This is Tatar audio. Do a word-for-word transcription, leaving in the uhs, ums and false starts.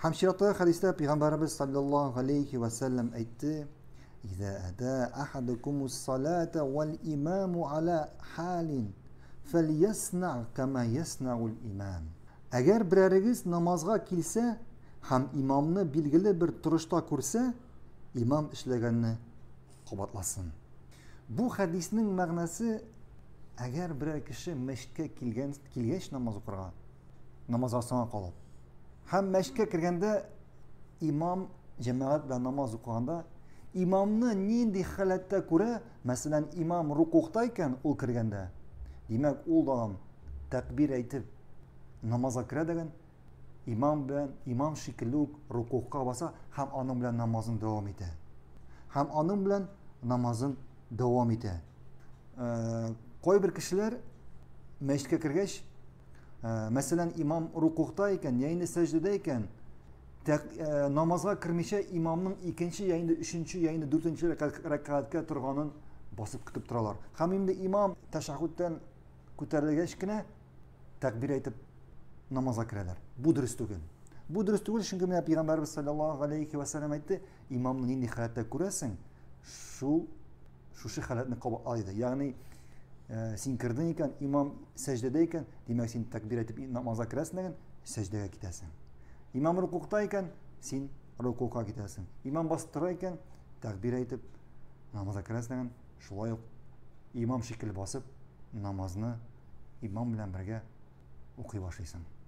Һәм чираттагы хәдистә Пәйгамбәрбез саллаллаһу алейхи ва сәлләм әйтте: "Иза ада ахадукумус салата вал имаму ала халин, фәльясна кама яснаул имам." Әгәр берәрегез намазга килсә һәм имамны билгеле бер торышта күрсә, имам эшләгәнне кабатласын. Бу хәдиснең мәгънәсе, әгәр берәр кеше мәчеткә килгән килгәч намаз укырга, намаз асына калып, һәм мәчеткә кергәндә имам җәмәгать белән намаз укыганда, имамны нинди халәттә күрә, мәсәлән, имам рукухта икән ул кергәндә, димәк, ул да тәкбир әйтеп намазга керә дигән, имам белән, имам шикелле үк рукухка баса һәм аның белән намазын дәвам итә. Һәм аның белән намазын дәвам итә. Кайбер кешеләр мәчеткә кергәч, мәсәлән, имам рукухта икән, яисә сәҗдәдә икән, намазга кермичә имамның икенче, яисә өченче, яисә дүртенче рәкъәткә торганын басып көтеп торалар. Һәм инде имам тәшәһһүдтән күтәрелгәч кенә тәкбир әйтеп намазга керәләр. Бу дөрес түгел. Бу дөрес түгел, чөнки менә Пәйгамбәрбез саллаллаһу алейхи ва сәлләм әйтте: "Имамны нинди халәттә күрәсең, шул шушы халәтне кабатла" диде. Ягъни, син кирдең икән, имам сәҗдәдә икән, димәк, син тәкбир әйтеп намазга керәсең дигән, сәҗдәгә китәсең. Имам рукухта икән, син рукука китәсең. Имам басып тора икән, тәкбир әйтеп намазга керәсең дигән, шулай ук имам шикелле басып намазны имам белән бергә укый башлыйсың.